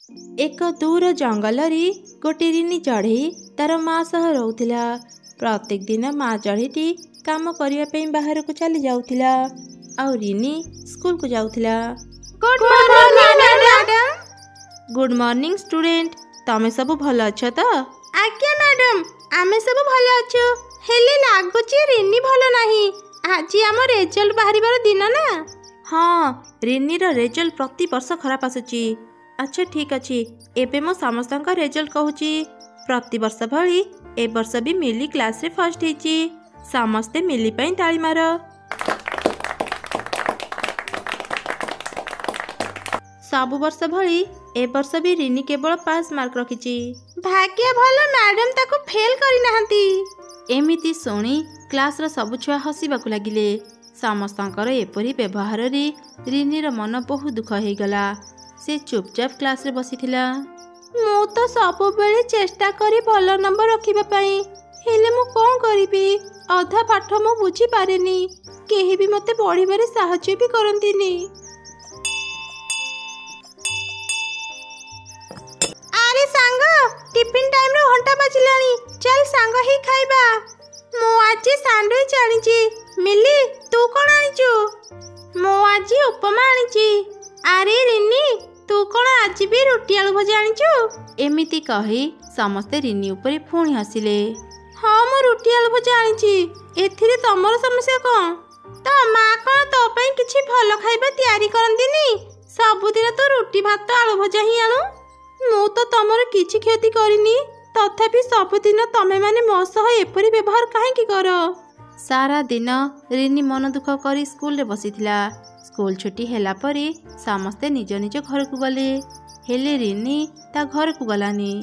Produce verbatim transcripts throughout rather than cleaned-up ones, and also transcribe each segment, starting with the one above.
एक दूर जंगल गोटे रिनी चढ़ई तार माँ सह रोला। प्रत्येक दिन माँ चढ़ईटी काम करने बाहर को चली जाऊला और रिनी स्कूल को जाऊला। Good morning madam. Good morning student, तमे सब भल अच्छ तो? आज्ञा मैडम, आमे सब भल अच्छु। हेले लागुची रिनी भल नाही। आज आम रिजल्ट बाहरिबार दिन ना। हाँ, रिनी रो रिजल्ट प्रति वर्ष खराब आसुची। अच्छा ठीक अच्छी, एबे मो समस्त रिजल्ट कहूची। प्रति वर्ष भली ए वर्ष भी मिली क्लास रे फर्स्ट हेची। समस्ते मिली पई ताली मार। सब वर्ष भली ए वर्ष भी रिनी केवल पास मार्क रखिची। भाग्य भल मैडम ताको फेल करी नाहंती। एमिति सुनी क्लास रो सब छुआ हसीबाकू लागिले। समस्तंकर एपरी व्यवहार रे रिनी रो मन बहुत दुख हो गला। से चुपचाप क्लास रे बसीथिला। मु तो सब बेले चेष्टा करी भल नंबर रखिबा पई, हेले मु कोन करिबी? अधा पाठ मु बुझी पारेनी। केही भी मते पढिबारे सहाय्य भी करंतीनी। अरे सांग, टिफिन टाइम रो घंटा बाजिलानी। चल सांग ही खाइबा। मु आज सैंडविच आनिची। मिली तू कोन आनिचू? मु आज उपमा आनिची। अरे रिनी, तू कोन आज भी रोटी आलू भजा आनिचू? एमिति कही समस्ते रिनी ऊपर पुणी हसिले। हाँ, मु रोटी आलू भजा आनिची। एथिरे तमर समस्या कोन? तो माँ कोन तो पई किछि भल खाइबा तयारी करंतीनी? सबुदिन तो रोटी भात आलू भजा ही आनु। मु तो तमर किछि क्षति करिनी, तथापि सबुदिन तमे माने मो सह एपरि व्यवहार काहे की करो? सारा दिन रिनी मन दुख करी स्कूल रे बसीथिला। स्कूल छुट्टी हैला परे समस्ते निज निज घर को गले। हेले रिनी ता घर को गलानी।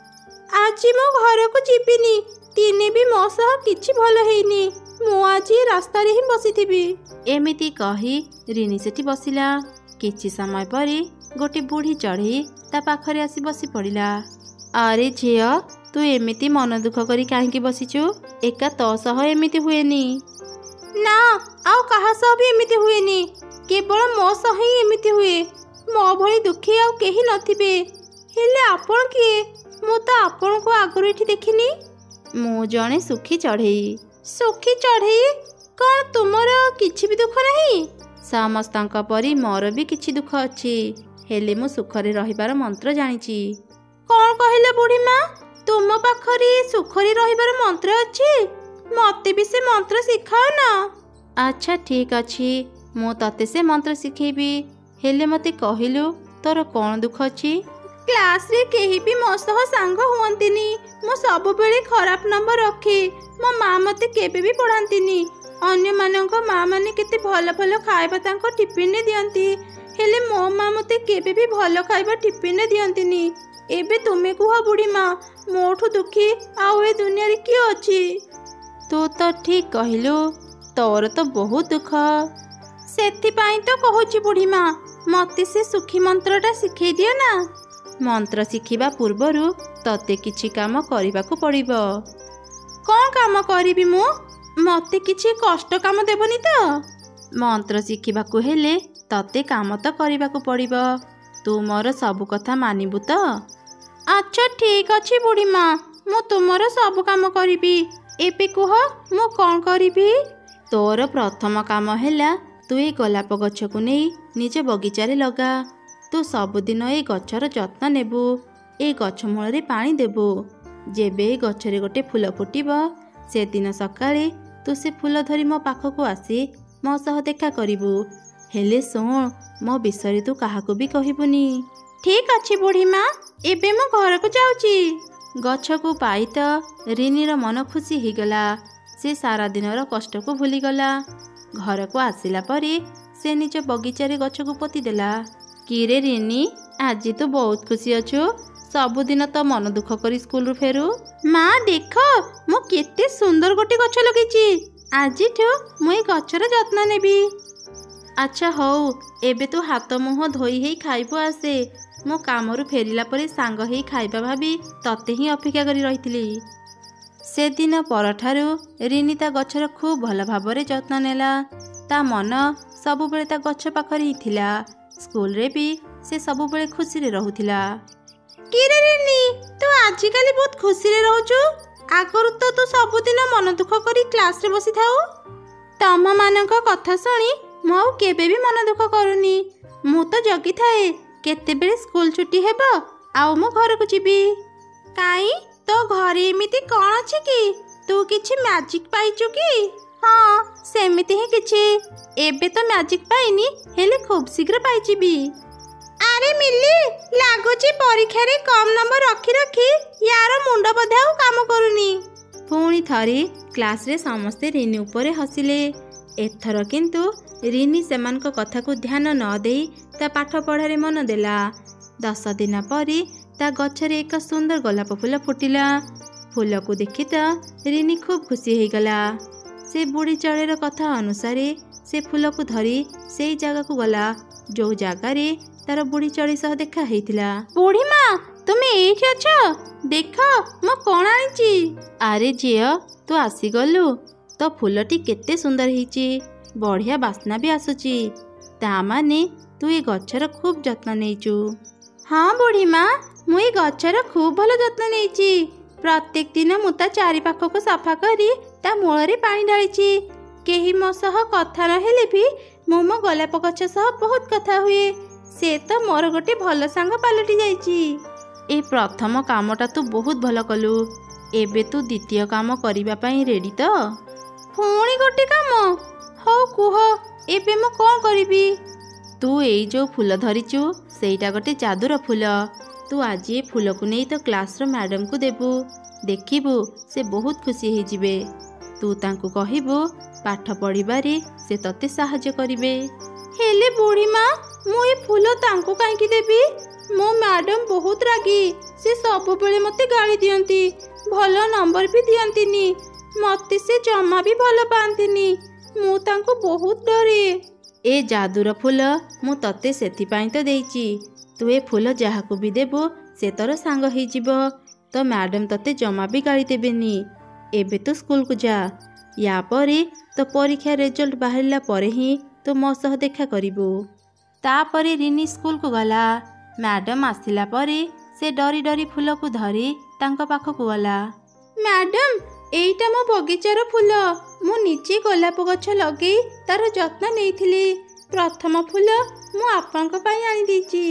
आज मो घर को जीविनी। तिने भी मो सह किछि भल हेइनी। मु आज रास्ता रे ही बसीथिबी। एमिति कही रिनी सेठी बसिला। किछि समय परे गोटे बूढ़ी चढ़ई ता पाखरे आसी बसी पड़िला। अरे झियो, तू एमिति मन दुख करी काहेकि बसिचु? एका तो सह एमिति हुएनी ना, आउ कहा सह भी एमिति हुएनी। केवल मो सह ही एमिति हुए। मो भली दुखी आउ केही नथिबे। हेले आपण किए? मु तो आपण को आगरु एठी देखिनी। मु जणे सुखी चढ़ई। सुखी चढ़ई? कोन तुमर किछि भी दुख नहीं? समस्तंक परी मोर भी किछि दुख अछि, हेले मु सुखरे रहिबार मंत्र जानिछि। कोन कहिले बुढ़ी माँ? तुम पाखरी सुखरी रहिबार मंत्र अछि? मते भी से मंत्र सिखाओ ना। अच्छा ठीक अछि, मु तते से मंत्र सिखेबी। हेले मते कहिलु तोर कोन दुख अछि? क्लास रे केही भी मो सह सांग हुअंतिनी। मो सब बेले खराब नंबर रखे। मो माँ मते केबे भी पढ़ांतिनी। अन्य मानक माँ माने केते भल भल खाइबा तांको टिफिन रे दियंती, हेले मो माँ मते केबे भी भल खाइबा टिफिन रे दियंतिनी। एबे तुमे कुह बुढ़ी माँ, मोठू दुखी आउ ए दुनिया रे कियो अछि? तू तो ठीक कहिलु, तोर तो बहुत दुख। सेथि पाई तो कहूची बुढ़ी माँ, मते से सुखी मंत्रटा सिखै दियो ना। मंत्र शिखिबा पूर्वरु तते किछि काम करिबाकू पड़िबो। कोन काम करिबी मु? मते किछि कष्ट काम देबनी तो? मंत्र शिखिबाकू हेले तते काम तो करिबाकू पड़िबो। तू मोर सब कथा मानिबू तो? अच्छा ठीक अछि बुढ़ी माँ, मु तुमर सब काम करिबी। एबे कुह मु कोन करिबी? तोर प्रथम काम हैला तू ए गोलाप गछ को नहीं निज बगीचा रे लगा। तू सबुदिन ए गछर जत्न नेबू। ए गछ मूल रे पानी देबू। जेबे ए गछरे गोटे फूल फुटिबो से दिन सकाळे तू से फूल धरी मो पाखकू आसी मो सह देखा करिबू। हेले सुन, मो विषय तू काहाकू भी कहिबुनी। ठीक अछि बुढ़ी माँ, एबे मो घर को जाउची। गछ को पाई तो रिनीर मन खुशी ही गला। से सारा दिनर कष्ट को भूली गला। घर को आसिला परे से निज बगीचा रे गछ को पोती देला। किरे रिनी, आज तू बहुत खुशी अछु? सबुदिन तो मन दुख करी स्कूल रु फेरू। माँ देख, मु केते सुंदर गोटे गछ लगेची। आज मु ए गछर जत्न नेबी। अच्छा हौ, एबे तू हाथ मुह धोई हेई खाइबो आसे। मो कामरू फेरिला परे सांग हेई खाइबा भाबी तते ही अपेक्षा करी रहिथिली। से दिन परठारू रिनी ता गछर खूब भल भाबरे जत्न नेला। ता मन सबुबेले ता गछ पाखरे ही थिला। स्कूल रे भी से सबुबेले खुशी रे रहुथिला। किरे रिनी तू आजिकाली बहुत खुशी रे रहूचु। आगरु तो तू सबुदिन मन दुख करी क्लास रे बसी थाउ। तम मानक कथा सुनी मु आउ केबे भी मन दुख करूनी। मु तो जगी थाए केतेबेले स्कूल छुट्टी हेबो आउ मो घर को जीबी। काई तो घरे एमिति कोन अछि कि तू किछि मैजिक पाइचु कि? हाँ सेमिति ही किछि। एबे तो मैजिक पाइनी हेले खूब शीघ्र पाइजिबी। अरे मिली लागुची परीक्षा रे कम नंबर रखी रखी यार मुंड बधा काम करूनी। पुणी थरी क्लास रे समस्ते रिनी उपरे हसिले। एथर किंतु रिनी सेमानक कथा को ध्यान न देई ता पाठ पढ़ारे मन देला। दस दिन परी ता गछरे एक सुंदर गोलाप फूल फुटिला। फूल को देखी तो रिनी खूब खुशी हो गला। से बुढ़ी चढ़ेर कथा अनुसारे से फूल को धरी से जगह को गला जो जगार तार बुढ़ी चढ़ी सह देखा हेतिला। बुढ़ी माँ तुम एठी अछ देख मो कोन आनिची। अरे झियो तू आसीगलु तो फूलटी केते सुंदर हेची। बढ़िया बास्ना भी आसुची। ता माने तू ए गछर खूब जत्न नेचु। हाँ बुढ़ी माँ मु ए गछर खूब भल जत्न नेची। प्रत्येक दिन मु ता चारि पाख को सफा करी ता मूल रे पानी ढालिची। केही मो सह कथा रहेले भी मु मो गोलाप गछ सह बहुत कथा हुए। से तो मोर गोटे भल सांग पालटी जाइची। ए प्रथम कामटा तू बहुत भल कलु। एबे तू द्वितीय काम करिबा पई रेडी तो? पुणी गोटे काम हो कुह एबे मु कोन करिबी? तू एई जो फूल धरिचु सेईटा गोटे जादूर फूल। तू आज ए फूल को नहीं तो क्लास रो मैडम को देबू। देखिबू से बहुत खुशी हो जिबे। तू तांको कहिबू पाठ पढ़िबारे से तते सहायता करिवे। हेले बुढ़ी माँ मु ए फूल तांको काहेकि देबी? मो मैडम बहुत रागी। से सब बेले मते गाली दियंती भल नंबर भी दियंतीनी। मते से जमा भी भल पांतीनी। मु तांको बहुत डरे। ए जादूर फूल मु तते सेति पाई तो देइची। तू ए फूल जहाको भी देबो से तोर सांग हो जिवो। तो मैडम तते जमा भी गाली देबेनी। एबे तो स्कूल को जा। या परे तो परीक्षा रिजल्ट बाहरिला परे ही तो मो सह देखा करिबो। तापरे रिनी स्कूल को गला। मैडम आसिला परे से डरी डरी फूल को धरी तांको पाख को गला। मैडम एईटा मो बगीचार फूल। मु निजे गोलाप गछ लगे तार जत्न नेइथिली। प्रथम फूल मु आपनक पई आनी देची।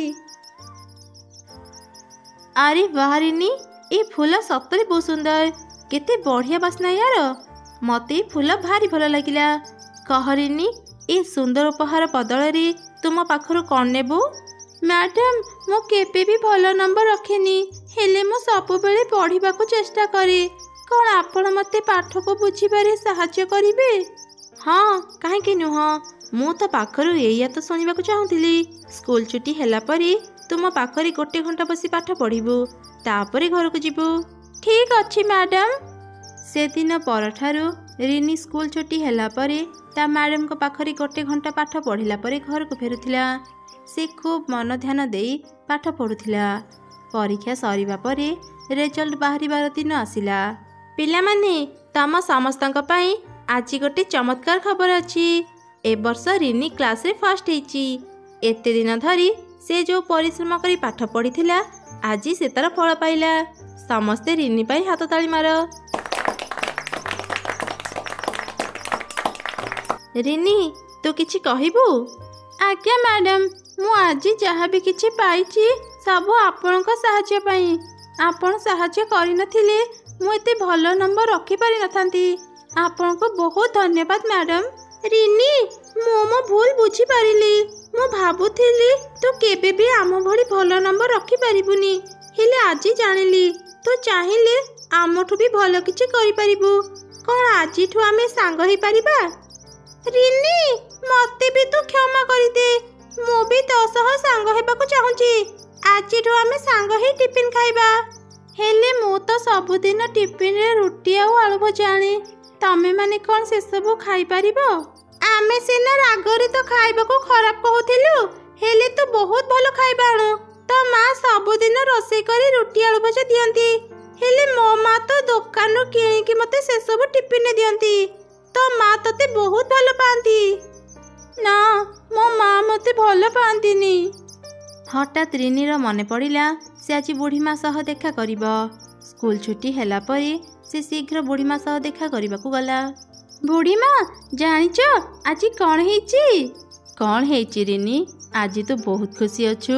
अरे वाह रिनी ए फूल सतरे बहुत सुंदर। केते बढ़िया बास्ना यार। मते फूल भारी भल लागिला। कह रिनी ए सुंदर उपहार बदल रे तुम पाखरु कोन नेबो? मैडम मो केबे भी भल नंबर रखेनी हेले मो सब बेले पढ़िबा को चेष्टा करे। कोन आपण मते पाठ को बुझिबारे सहायता करिवे? हाँ काहेकि नुह। मु तो पाखरु एया तो सुनिबा को चाहुथिली। स्कूल छुट्टी हैला परे तुम पाखरे गोटे घंटा बसी पाठ पढ़िबू तापरे घर को जीबू। ठीक अछि मैडम। से दिन परठारु रिनी स्कूल छुट्टी हैला परे ता मैडम को पाखरे गोटे घंटा पाठ पढ़िला परे घर को फेरुथिला। से खूब मन ध्यान देई पाठ पढ़ुथिला। परीक्षा सरीबा परे रिजल्ट बाहरिबार दिन आसिला। पिला माने तम समस्तक पई आज गोटे चमत्कार खबर अछि। ए वर्ष रिनी क्लास रे फर्स्ट हेची। एते दिन धरी से जो परिश्रम करी पाठ पढ़िथिला आज से तार फल पाइला। समस्ते रिनी पाई हाथ ताली मार। रिनी तू किछि कहिबू? आज्ञा मैडम मु आज जहाँ भी किछि पाइछि सब आपनक सहायता पाई। आपण सहायता करि नथिले मु एते भल नंबर रखि पारि नथांती। आपनको बहुत धन्यवाद मैडम। रिनी मु मो भूल बुझी पारिली। मु भाबुथिली तू केबे भी आम भली भल नंबर रखि पारिबुनी हेले आज जानिली तू चाहिले आमठु भी भल किछि करि पारिबु। कोन आजिठु आमे सांग हेइ पारिबा? रिनी मते भी तू क्षमा करि दे। मु भी तो सह सांग हेबाकू चाहूची। आजिठु आमे सांग हेइ टिफिन खाइबा। हेले मु तो सबुदिन टिफिन रे रुटी आ आलू भजा आने। तमे माने कोन से सब खाइ पारिबो? आमे सिना रागरे तो खाइबा को खराब कहूथिलु हेले तो बहुत भलो खाइबा आनु। तो माँ सबुदिन रोषेई करी रुटी आलू भजा दियंती हेले मो माँ तो दुकान रो किणी कि मते से सब टिफिन ने दियंती। तो माँ तते बहुत भलो पांती। ना मो माँ मते भलो पांतीनी। हठात रिनीर मन पड़ा से आज बुढ़ीमा सह देखा करिब। स्कूल छुट्टी हैला परे से शीघ्र बुढ़ीमा सह देखा करबाकू गला। बुढ़ीमा जानिच आज कौन ହେଇଛି? कौन ହେଇଛି रिनी? आज तू बहुत खुशी अच्छु।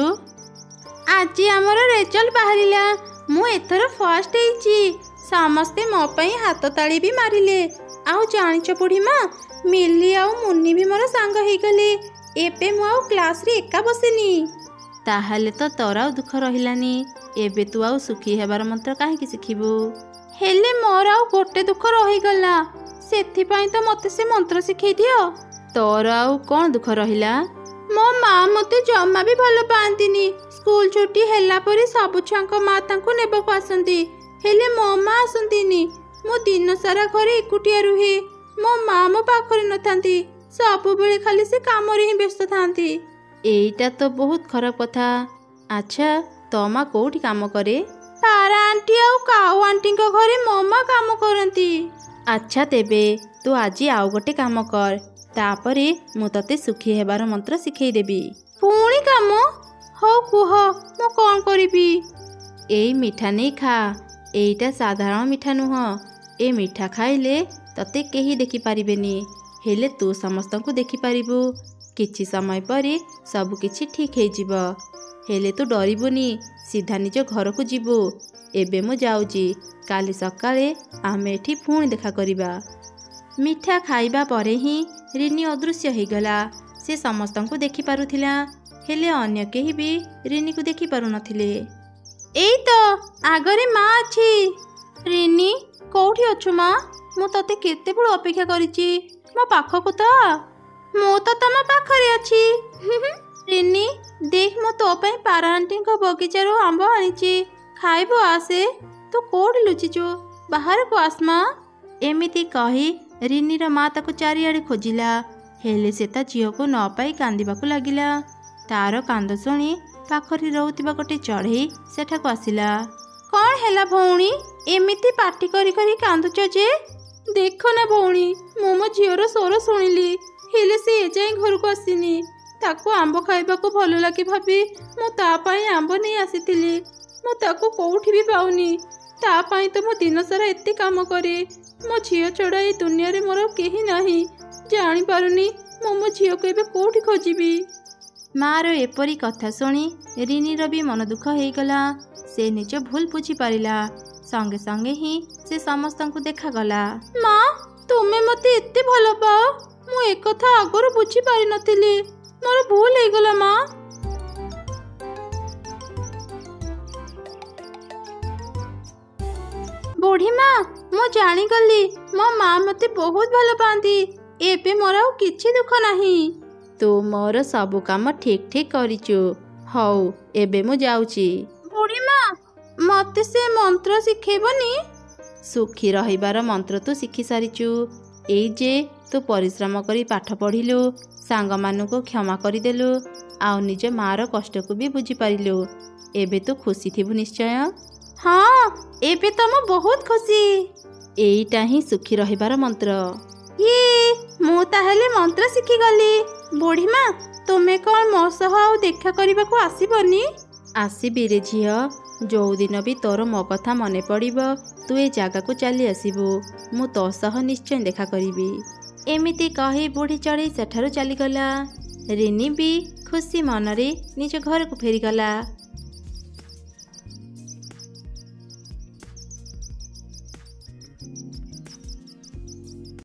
आज आमर रेजल्ट बाहरिला। मु एथर फर्स्ट ହେଇଛି। समस्ते मो पई हाथ ताली भी मारिले। आउ जानिच बुढ़ीमा मिली आउ मुन्नी भी मोर सांग हेई गले। एबे मु आउ क्लास रे एका बसिनी। ताहले तो तोर आउ दुख रहिलानी। एबे तू आउ सुखी हेबार मंत्र काहेकि शिखिबु? हेले मोर आउ गोटे दुख रही गला। सेथि पई तो मते से मंत्र सिखै दियो। तोर आउ कोन दुख रहिला? मो माँ मते जम्मा भी भल पांतिनी। स्कूल छुट्टी हैला परे सब छुआंक माँ तांको नेबाकू आसंती। हेले मो माँ आसंतीनी। मो दिन सारा घरे एकुटिया रुहे। मो माँ मो पाखरे नथांती। सब बेले खाली से काम रे ही व्यस्त थांती। एईटा तो बहुत खराब कथा। अच्छा तो माँ कोठी काम करे? पारा आंटी आउ काऊ आंटी को घरे मो माँ काम करंती। अच्छा तेबे तू आज आउ गोटे काम कर। तापरे मु तते सुखी हेबार मंत्र शिखै देबी। पुणी काम? हो कुह मु कौन करिबी? एई मिठा नहीं खा। एईटा साधारण मिठा नुह। ए मिठा खाइले तते केही देखि पारिबेनी। हेले तू समस्त को देखि पारिबु। किछि समय परे सब किछि ठीक हे जिवो। हेले तू डरिबुनी। सीधा निज घर को जीवु। एबे मु जाउची। काली सकाळे आमे एठी पुणी देखा करिबा। मिठा खाइबा परे ही रिनी अदृश्य हो गला। से समस्त को देखि पारुथिला। हेले अन्य केही भी रिनी को देखि पारु नथिले। एई तो आगरे माँ अछि। रिनी कोठी अछु माँ? मु तते केते बड़ अपेक्षा करिछि। मो पाखको तो मु तो तम पाखरे अछि। रिनी देख मो तो पई पारा आंटी को बगीचा रो आंबो आनिछि। खाइबो आसे। तू कोठी लुचिछु? बाहर को आस माँ। एमिति कही रिनीर माँ ताको चारिआडे खोजिला। हेले से ता झील को न पाई कांदिबाकू लागिला। तार कांद शुणी पाखरी रहउतिबा गोटे चढ़ई सेठाको आसिला। कौन हैला भौणी? एमिति पाटी करी करी कांदुच जे? देख ना भौणी मो मो झीवर स्वर शुणिली। हेले से एजाए घर को आसीनी। ताको आंब खाइबाकू भल लागे भाबी मु ता पाई आंब नहीं आसीथिली। मु ताको कोठी भी पाउनी। ता पाई तो मो दिन सारा एते काम करे। मो झील छड़ा ए दुनिया रे मोर केही नाही। जानी पारुनी मो मो झील को एबे कोठी खोजिबी। मार एपरी कथा शुणी रिनीर भी मन दुख हो गला। से निज भूल बुझी पारिला। संगे संगे ही से समस्त को देखा गला। माँ तुमे मते एते भल पाओ? मु एक कथा आगरो बुझी पारि नथिली। मोर भूल हो गला माँ। बुढ़ी माँ मु जानी गली मो माँ मते बहुत भल पांती। एबे मोर आउ किछि दुख नाही। तू मोर सब काम ठीक ठीक करिचु। हौ एबे मु जाउची। बुढ़ी माँ मते से मंत्र शिखेबनी? सुखी रहिबार मंत्र तू शिखी सारिचु। एई जे तू परिश्रम करी पाठ पढ़िलु। सांग मानु को क्षमा करिदेलु। आउ निज मार कष्ट को भी बुझी पारिलु। एबे तू खुशी थिबु निश्चय। हाँ एबे तो मु बहुत खुशी। एईटा ही सुखी रहिबार मंत्र। ये मु ताहेले मंत्र शिखी गली। बुढ़ी माँ तुमे कौन मो सह आउ देखा करबा को आसीबनी? आसीबी रे झियो। जो दिन भी तोर मो कथा मने पड़िबो तू ए जागा को चली आसीबु। मु तो सह निश्चय देखा करिबी। एमिति कही बुढ़ी चढ़ई सेठारु चली गला। रिनी भी खुशी मनरे निज घर को फेरीगला।